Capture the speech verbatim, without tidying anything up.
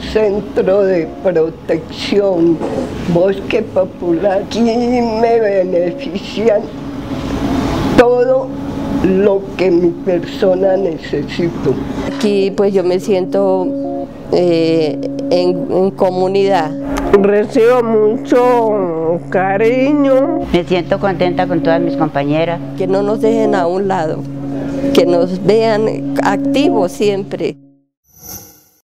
centro de protección, bosque popular. Aquí me benefician todo lo que mi persona necesito. Aquí pues yo me siento eh, en, en comunidad. Recibo mucho cariño. Me siento contenta con todas mis compañeras. Que no nos dejen a un lado, que nos vean activos siempre.